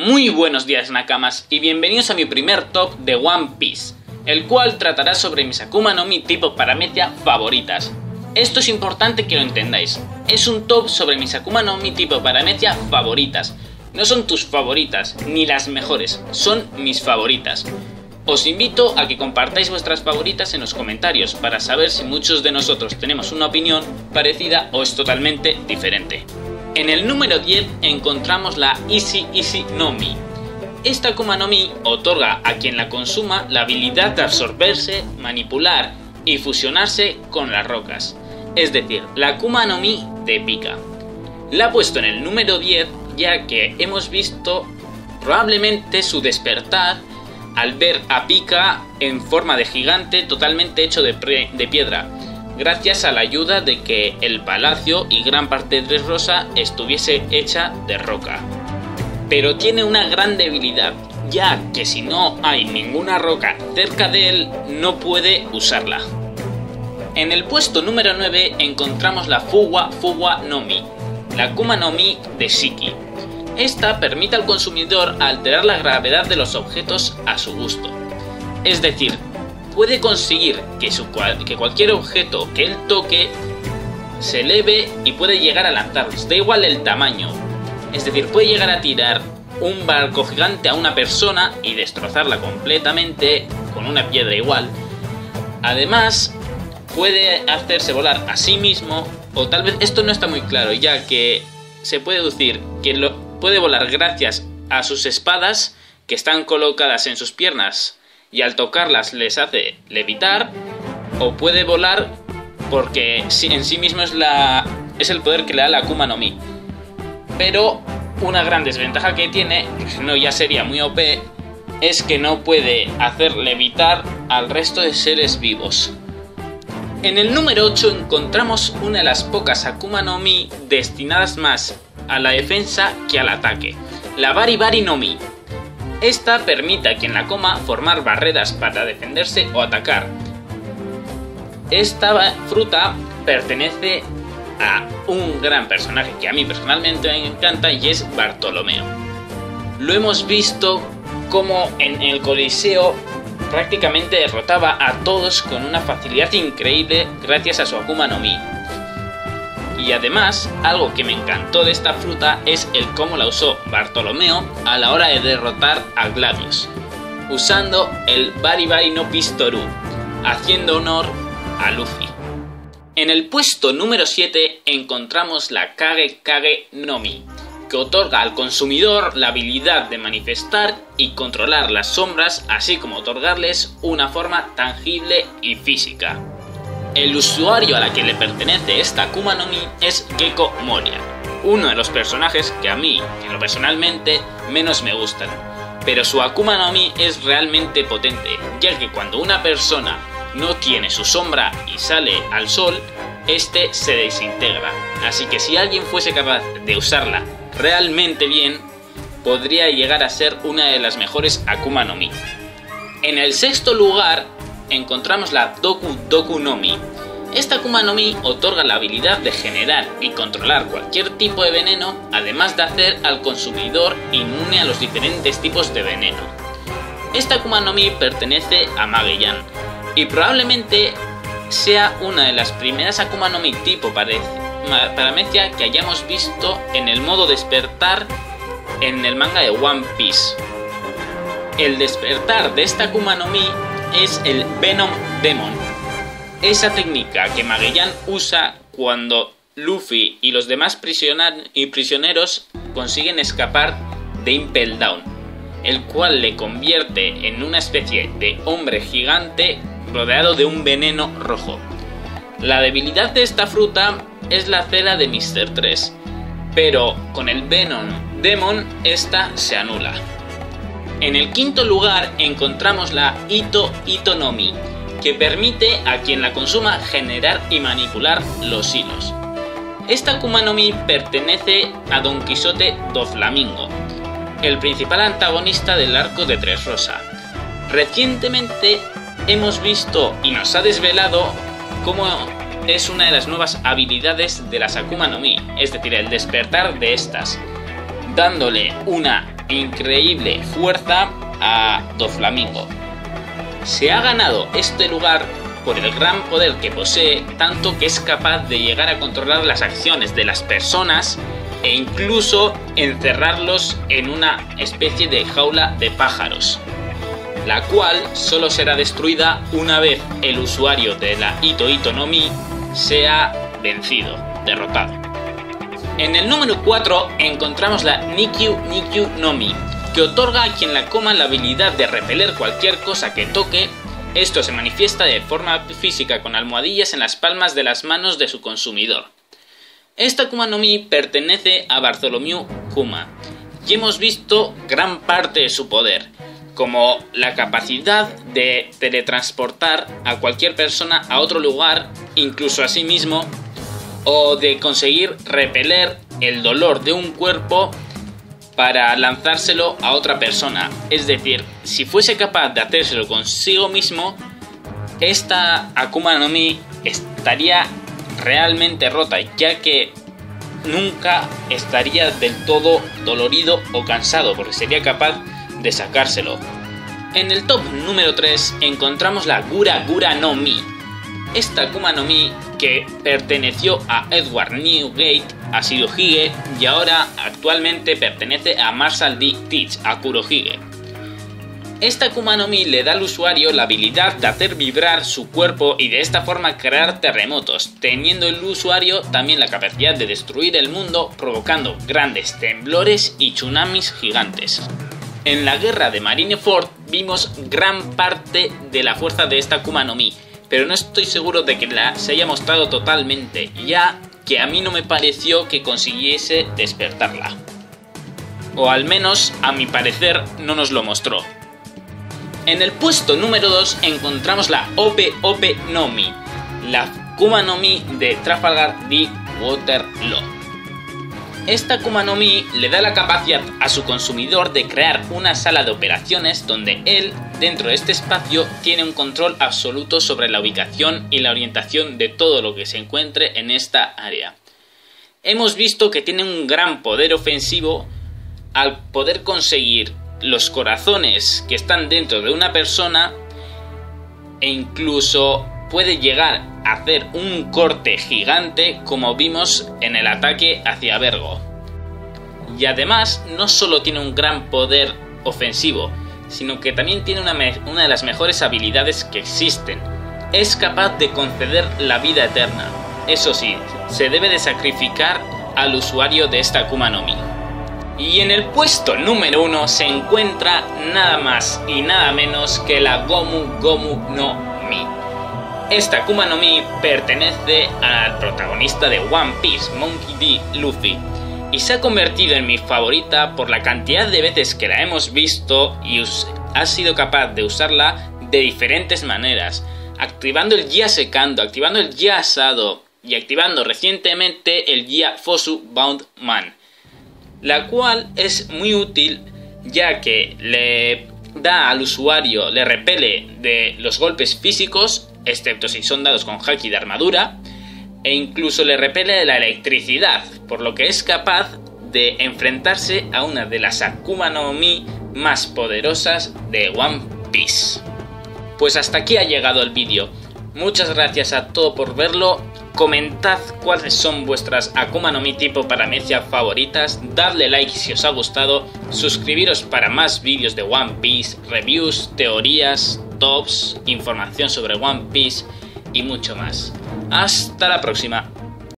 Muy buenos días, Nakamas, y bienvenidos a mi primer top de One Piece, el cual tratará sobre mis Akuma no Mi tipo Paramecia favoritas. Esto es importante que lo entendáis, es un top sobre mis Akuma no Mi tipo Paramecia favoritas. No son tus favoritas, ni las mejores, son mis favoritas. Os invito a que compartáis vuestras favoritas en los comentarios para saber si muchos de nosotros tenemos una opinión parecida o es totalmente diferente. En el número 10 encontramos la Easy no Mi. Esta Akuma no Mi otorga a quien la consuma la habilidad de absorberse, manipular y fusionarse con las rocas, es decir, la Akuma no Mi de Pika. La he puesto en el número 10 ya que hemos visto probablemente su despertar al ver a Pika en forma de gigante totalmente hecho de piedra, gracias a la ayuda de que el palacio y gran parte de Dressrosa estuviese hecha de roca. Pero tiene una gran debilidad, ya que si no hay ninguna roca cerca de él, no puede usarla. En el puesto número 9 encontramos la Fuwa no Mi, la Akuma no Mi de Shiki. Esta permite al consumidor alterar la gravedad de los objetos a su gusto. Es decir, puede conseguir que cualquier objeto que él toque se eleve y puede llegar a lanzarlos, da igual el tamaño. Es decir, puede llegar a tirar un barco gigante a una persona y destrozarla completamente con una piedra igual. Además, puede hacerse volar a sí mismo, o tal vez esto no está muy claro, ya que se puede deducir que puede volar gracias a sus espadas que están colocadas en sus piernas y al tocarlas les hace levitar, o puede volar porque en sí mismo es el poder que le da la Akuma no Mi. Pero una gran desventaja que tiene, que si no ya sería muy OP, es que no puede hacer levitar al resto de seres vivos. En el número 8 encontramos una de las pocas Akuma no Mi destinadas más a la defensa que al ataque, la Bari no Mi. Esta permite a quien la coma formar barreras para defenderse o atacar. Esta fruta pertenece a un gran personaje que a mí personalmente me encanta y es Bartolomeo. Lo hemos visto como en el Coliseo prácticamente derrotaba a todos con una facilidad increíble gracias a su Akuma no Mi. Y además, algo que me encantó de esta fruta es el cómo la usó Bartolomeo a la hora de derrotar a Gladius, usando el Bari no Pistoru, haciendo honor a Luffy. En el puesto número 7 encontramos la Kage no Mi, que otorga al consumidor la habilidad de manifestar y controlar las sombras, así como otorgarles una forma tangible y física. El usuario a la que le pertenece esta Akuma no Mi es Gecko Moria, uno de los personajes que a mí, en lo personalmente, menos me gustan. Pero su Akuma no Mi es realmente potente, ya que cuando una persona no tiene su sombra y sale al sol, este se desintegra. Así que si alguien fuese capaz de usarla realmente bien, podría llegar a ser una de las mejores Akuma no Mi. En el sexto lugar encontramos la Doku no Mi. Esta Akuma no Mi otorga la habilidad de generar y controlar cualquier tipo de veneno, además de hacer al consumidor inmune a los diferentes tipos de veneno. Esta Akuma no Mi pertenece a Magellan y probablemente sea una de las primeras Akuma no Mi tipo Paramecia que hayamos visto en el modo despertar en el manga de One Piece. El despertar de esta Akuma no Mi es el Venom Demon, esa técnica que Magellan usa cuando Luffy y los demás prisioneros consiguen escapar de Impel Down, el cual le convierte en una especie de hombre gigante rodeado de un veneno rojo. La debilidad de esta fruta es la cera de Mr. 3, pero con el Venom Demon esta se anula. En el quinto lugar encontramos la Ito no Mi, que permite a quien la consuma generar y manipular los hilos. Esta Akuma no Mi pertenece a Don Quijote do Flamingo, el principal antagonista del arco de Dressrosa. Recientemente hemos visto y nos ha desvelado cómo es una de las nuevas habilidades de las Akuma no Mi, es decir, el despertar de estas, dándole una increíble fuerza a Doflamingo. Se ha ganado este lugar por el gran poder que posee, tanto que es capaz de llegar a controlar las acciones de las personas e incluso encerrarlos en una especie de jaula de pájaros, la cual solo será destruida una vez el usuario de la Ito Ito no Mi sea vencido, derrotado. En el número 4 encontramos la Nikyu Nikyu no Mi, que otorga a quien la coma la habilidad de repeler cualquier cosa que toque. Esto se manifiesta de forma física con almohadillas en las palmas de las manos de su consumidor. Esta Akuma no Mi pertenece a Bartholomew Kuma y hemos visto gran parte de su poder, como la capacidad de teletransportar a cualquier persona a otro lugar, incluso a sí mismo, o de conseguir repeler el dolor de un cuerpo para lanzárselo a otra persona. Es decir, si fuese capaz de hacérselo consigo mismo, esta Akuma no Mi estaría realmente rota, ya que nunca estaría del todo dolorido o cansado, porque sería capaz de sacárselo. En el top número 3 encontramos la Gura Gura no Mi. Esta Akuma no Mi, que perteneció a Edward Newgate, a Shirohige, y ahora actualmente pertenece a Marshall D. Teach, a Kurohige. Esta Akuma no Mi le da al usuario la habilidad de hacer vibrar su cuerpo y de esta forma crear terremotos, teniendo el usuario también la capacidad de destruir el mundo, provocando grandes temblores y tsunamis gigantes. En la guerra de Marineford vimos gran parte de la fuerza de esta Akuma no Mi, pero no estoy seguro de que se haya mostrado totalmente, ya que a mí no me pareció que consiguiese despertarla. O al menos, a mi parecer, no nos lo mostró. En el puesto número 2 encontramos la Ope Ope no Mi, la Akuma no Mi de Trafalgar D. Waterloo. Esta Akuma no Mi le da la capacidad a su consumidor de crear una sala de operaciones donde él, dentro de este espacio, tiene un control absoluto sobre la ubicación y la orientación de todo lo que se encuentre en esta área. Hemos visto que tiene un gran poder ofensivo al poder conseguir los corazones que están dentro de una persona, e incluso puede llegar a hacer un corte gigante, como vimos en el ataque hacia Vergo. Y además no solo tiene un gran poder ofensivo, sino que también tiene una de las mejores habilidades que existen. Es capaz de conceder la vida eterna. Eso sí, se debe de sacrificar al usuario de esta Akuma no Mi. Y en el puesto número 1 se encuentra nada más y nada menos que la Gomu Gomu no Mi. Esta Akuma no Mi pertenece al protagonista de One Piece, Monkey D. Luffy, y se ha convertido en mi favorita por la cantidad de veces que la hemos visto y ha sido capaz de usarla de diferentes maneras, activando el Gia Secando, activando el Gia Asado y activando recientemente el Gia Fosu Bound Man, la cual es muy útil ya que le da al usuario, le repele de los golpes físicos, excepto si son dados con haki de armadura, e incluso le repele de la electricidad, por lo que es capaz de enfrentarse a una de las Akuma no Mi más poderosas de One Piece. Pues hasta aquí ha llegado el vídeo. Muchas gracias a todos por verlo. Comentad cuáles son vuestras Akuma no Mi tipo paramecia favoritas, dadle like si os ha gustado, suscribiros para más vídeos de One Piece, reviews, teorías, tops, información sobre One Piece y mucho más. Hasta la próxima.